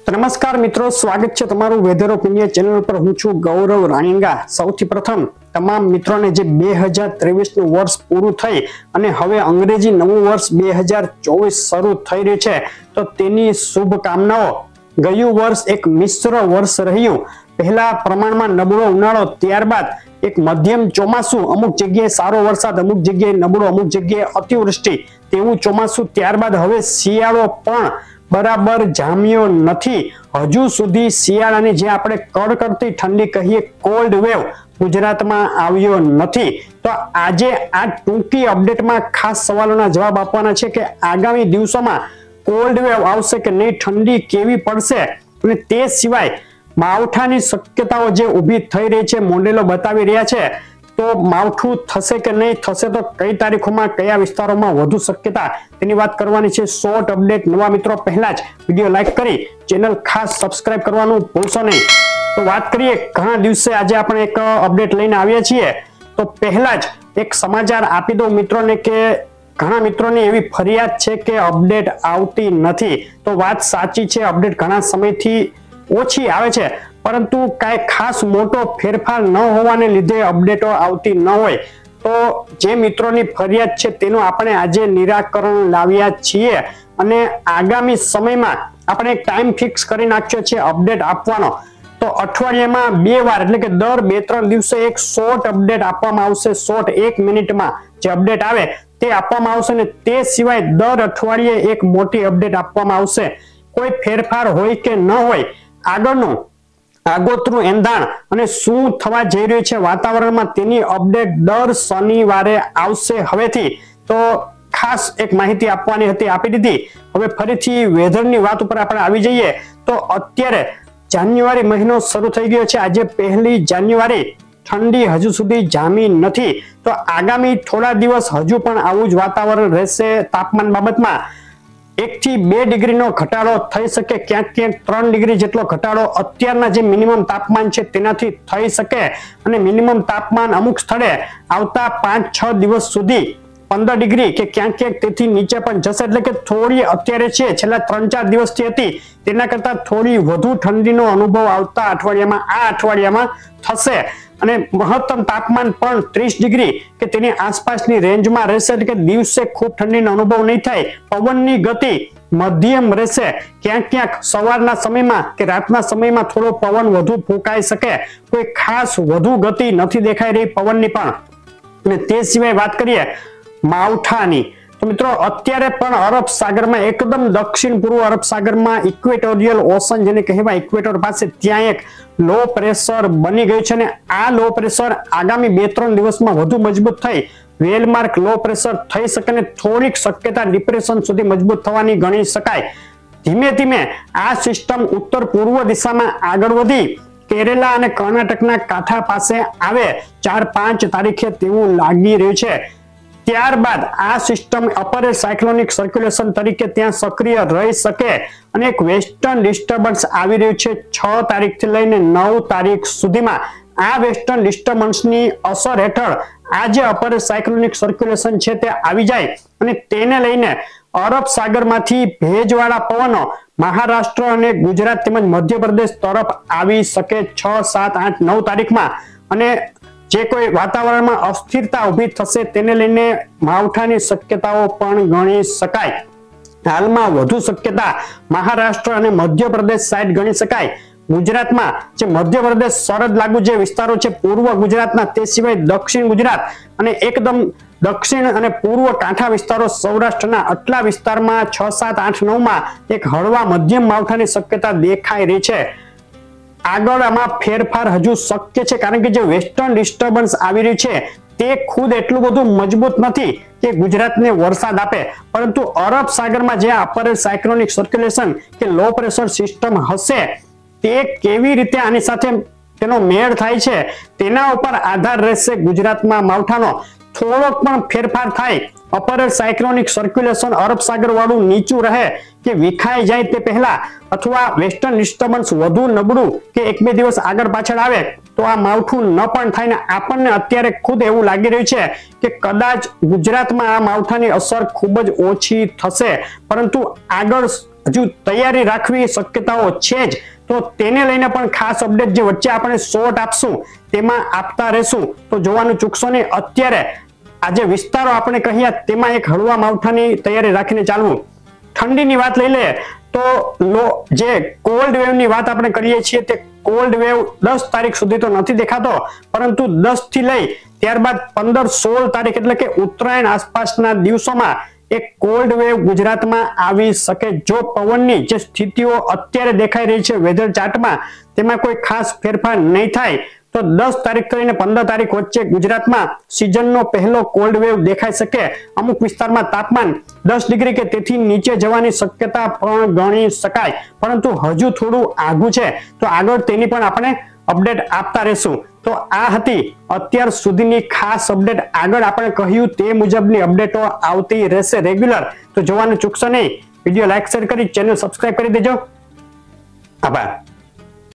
તો નમસ્કાર મિત્રો, સ્વાગત છે તમારું વેધર ઓફ ઇન્ડિયા ચેનલ પર। હું છું ગૌરવ રાણીંગા। સૌથી પ્રથમ તમામ મિત્રોને જે 2023 નું વર્ષ પૂરું થઈ અને હવે અંગ્રેજી નવું વર્ષ 2024 શરૂ થઈ રહ્યું છે તો તેની શુભકામનાઓ। ગયું વર્ષ એક મિશ્ર વર્ષ રહ્યું। પહેલા પ્રમાણમાં નબળો ઉનાળો, ત્યારબાદ એક મધ્યમ ચોમાસું, અમુક જગ્યાએ સારો વરસાદ, અમુક જગ્યાએ નબળો, અમુક જગ્યાએ અતિવૃષ્ટિ તેવું ચોમાસું, ત્યારબાદ હવે શિયાળો પણ બરાબર જામ્યો નથી। હજુ સુધી શિયાળાની જે આપણે કડકડતી ઠંડી કહીએ કોલ્ડ વેવ ગુજરાતમાં આવ્યો નથી। તો આજે આ ટૂંકી અપડેટમાં ખાસ સવાલોના જવાબ આપવાના છે કે આગામી દિવસોમાં કોલ્ડ વેવ આવશે કે નહીં, ઠંડી કેવી પડશે અને તે સિવાય માવઠાની શક્યતાઓ જે ઊભી થઈ રહી છે, મોડેલો બતાવી રહ્યા છે, તો માવઠું થશે કે નહીં થશે, તો કઈ તારીખોમાં કયા વિસ્તારોમાં વધુ શક્યતા તેની વાત કરવાની છે। Short update. નવા મિત્રો પહેલા જ વિડીયો લાઈક કરી ચેનલ ખાસ સબસ્ક્રાઇબ કરવાનું ભૂલશો નહીં। તો વાત કરીએ ઘણા દિવસે આજે આપણે એક અપડેટ લઈને આવ્યા છીએ। તો પહેલા જ એક સમાચાર આપી દઉં મિત્રોને કે ઘણા મિત્રોની એવી ફરિયાદ છે કે અપડેટ આવતી નથી। તો વાત સાચી છે, અપડેટ ઘણા સમયથી ઓછી આવે છે, પરંતુ કાંઈ ખાસ મોટો ફેરફાર ન હોવાને લીધે અપડેટો આવતી ન હોય। તો જે મિત્રોની ફરિયાદ છે તેનું આપણે આજે નિરાકરણ લાવ્યા છીએ અને આગામી સમયમાં આપણે એક ટાઈમ ફિક્સ કરી નાખ્યો છે અપડેટ આપવાનો। તો અઠવાડિયામાં 2 વાર એટલે કે દર 2-3 દિવસે એક શોર્ટ અપડેટ આપવામાં આવશે। શોર્ટ 1 મિનિટમાં જે અપડેટ આવે તે આપવામાં આવશે અને તે સિવાય દર અઠવાડિયે એક મોટી અપડેટ આપવામાં આવશે। કોઈ ફેરફાર હોય કે ન હોય, આગળનું આગોતરું એંધાણ અને શું થવા જઈ રહ્યું છે વાતાવરણમાં તેની અપડેટ દર શનિવારે આવશે હવેથી। તો ખાસ એક માહિતી આપવાની હતી, આપી દીધી। હવે ફરીથી વેધરની વાત ઉપર આપણે આવી જઈએ તો અત્યારે જાન્યુઆરી મહિનો શરૂ થઈ ગયો છે। આજે 1 જાન્યુઆરી, ઠંડી હજુ સુધી જામી નથી। તો આગામી થોડા દિવસ હજુ પણ આવું જ વાતાવરણ રહેશે। તાપમાન બાબતમાં 1 થી 2 ડિગ્રીનો ઘટાડો થઈ શકે, ક્યાંક ક્યાંક 3 ડિગ્રી જેટલો ઘટાડો અત્યારના જે મિનિમમ તાપમાન છે તેનાથી થઈ શકે અને મિનિમમ તાપમાન અમુક સ્થળે આવતા 5-6 દિવસ સુધી 15 ડિગ્રી કે ક્યાંક ક્યાંક તેથી નીચે પણ જશે। એટલે કે થોડી અત્યારે છે છેલ્લા 3-4 દિવસથી હતી તેના કરતા થોડી વધુ ઠંડીનો અનુભવ આવતા અઠવાડિયામાં આ અઠવાડિયામાં થશે અને મહત્તમ તાપમાન પણ 30 ડિગ્રી કે તેની આસપાસની રેન્જમાં રહેશે। એટલે કે દિવસે ખૂબ ઠંડીનો અનુભવ નહીં થાય। પવનની ગતિ મધ્યમ રહેશે, ક્યાંક ક્યાંક સવારના સમયમાં કે રાતના સમયમાં થોડો પવન વધુ ફૂંકાઈ શકે, કોઈ ખાસ વધુ ગતિ નથી દેખાઈ રહી પવનની પણ। અને તે સિવાય વાત કરીએ માવઠાની, તો મિત્રો અત્યારે પણ અરબ સાગરમાં એકદમ દક્ષિણ પૂર્વ અરબ સાગરમાં ઇક્વેટોરિયલ ઓશન જેને કહેવાય, ઇક્વેટર પાસે ત્યાં એક લો પ્રેશર બની ગયું છે અને આ લો પ્રેશર આગામી 2-3 દિવસમાં વધુ મજબૂત થઈ વેલમાર્ક લો પ્રેશર થઈ શકે અને થોડીક શક્યતા ડિપ્રેશન સુધી મજબૂત થવાની ગણી શકાય। ધીમે ધીમે આ સિસ્ટમ ઉત્તર પૂર્વ દિશામાં આગળ વધી કેરેલા અને કર્ણાટકના કાંઠા પાસે આવે 4-5 તારીખે તેવું લાગી રહ્યું છે। ત્યારબાદ આ સિસ્ટમ અપર સાયક્લોનિક સર્ક્યુલેશન તરીકે ત્યાં સક્રિય રહી શકે અને એક વેસ્ટર્ન ડિસ્ટર્બન્સ આવી રહ્યું છે 6 તારીખથી લઈને 9 તારીખ સુધીમાં। આ વેસ્ટર્ન ડિસ્ટર્બન્સની અસર હેઠળ આ જે અપર સાયક્લોનિક સર્ક્યુલેશન છે તે આવી જાય અને તેને લઈને અરબ સાગરમાંથી ભેજવાળા પવનો મહારાષ્ટ્ર અને ગુજરાત તેમજ મધ્યપ્રદેશ તરફ આવી શકે 6, 7, 8, 9 તારીખમાં અને જે કોઈ વાતાવરણમાં અસ્થિરતા ઊભી થશે તેને લઈને માવઠાની શક્યતાઓ પણ ગણી શકાય। હાલમાં વધુ શક્યતા મહારાષ્ટ્ર અને મધ્યપ્રદેશ સાઈડ ગણી શકાય। ગુજરાતમાં જે મધ્યપ્રદેશ સરહદ લાગુ જે વિસ્તારો છે પૂર્વ ગુજરાતના, તે સિવાય દક્ષિણ ગુજરાત અને એકદમ દક્ષિણ અને પૂર્વ કાંઠા વિસ્તારો સૌરાષ્ટ્રના આટલા વિસ્તારમાં 6, 7, 8, 9માં એક હળવા મધ્યમ માવઠાની શક્યતા દેખાઈ રહી છે। આગળ આમાં ફેરફાર હજુ શક્ય છે કારણ કે જે વેસ્ટર્ન ડિસ્ટર્બન્સ આવી રહ્યું છે તે ખુદ એટલું બધું મજબૂત નથી કે ગુજરાતને વરસાદ આપે, પરંતુ અરબ સાગરમાં જે અપર સાયક્લોનિક સર્ક્યુલેશન કે લો પ્રેશર સિસ્ટમ હશે તે કેવી રીતે આની સાથે તેનો મેળ થાય છે તેના ઉપર આધાર રહેશે ગુજરાતમાં માવઠાનો। થોડોક પણ ફેરફાર થાય, અપર સાયક્લોનિક સર્ક્યુલેશન અરબ સાગર વાળું નીચું રહે કે વિખાઈ જાય તે પહેલા અથવા વેસ્ટર્ન ડિસ્ટર્બન્સ વધુ નબળું કે 1-2 દિવસ આગળ પાછળ આવે તો આ માવઠું ન પણ થાય ને આપણને અત્યારે ખુદ એવું લાગી રહ્યું છે કે કદાચ ગુજરાતમાં આ માવઠાની અસર ખૂબ જ ઓછી થશે, પરંતુ આગળ હજુ તૈયારી રાખવી શક્યતાઓ છે જ, તો તેને લઈને પણ ખાસ અપડેટ જે વચ્ચે આપણે શોર્ટ આપશું તેમાં આપતા રહેશું, તો જોવાનું ચૂકશો નહીં. અત્યારે આજે વિસ્તારો આપણે કહ્યા તેમાં એક હળવા માવઠાની તૈયારી રાખીને ચાલવું. ઠંડીની વાત લઈ લે તો જે કોલ્ડ વેવ ની વાત આપણે કરીએ છીએ તે કોલ્ડ વેવ 10 તારીખ સુધી તો નથી દેખાતો, પરંતુ 10 થી લઈ ત્યારબાદ 15-16 તારીખ એટલે કે ઉત્તરાયણ આસપાસના દિવસોમાં એક કોલ્ડ વેવ ગુજરાતમાં આવી શકે. જો પવનની જે સ્થિતિઓ અત્યારે દેખાઈ રહી છે વેધર ચાર્ટમાં તેમાં કોઈ ખાસ ફેરફાર નહીં થાય તો 10 તારીખ લઈને 15 તારીખ વચ્ચે ગુજરાતમાં સિઝનનો પહેલો કોલ્ડ વેવ દેખાઈ શકે. અમુક વિસ્તારમાં તાપમાન 10 ડિગ્રી કે તેથી નીચે જવાની શક્યતા પણ ગણી શકાય, પરંતુ હજુ થોડું આઘું છે, તો આગળ તેની પણ આપણે અપડેટ આપતા રહેશું. તો આ હતી અત્યાર સુધીની ખાસ અપડેટ. આગળ આપણે કહ્યું તે મુજબની અપડેટો આવતી રહેશે રેગ્યુલર, તો જોવાનું ચૂકશો નહીં. વિડીયો લાઈક શેર કરી ચેનલ સબસ્ક્રાઇબ કરી દેજો. આભાર.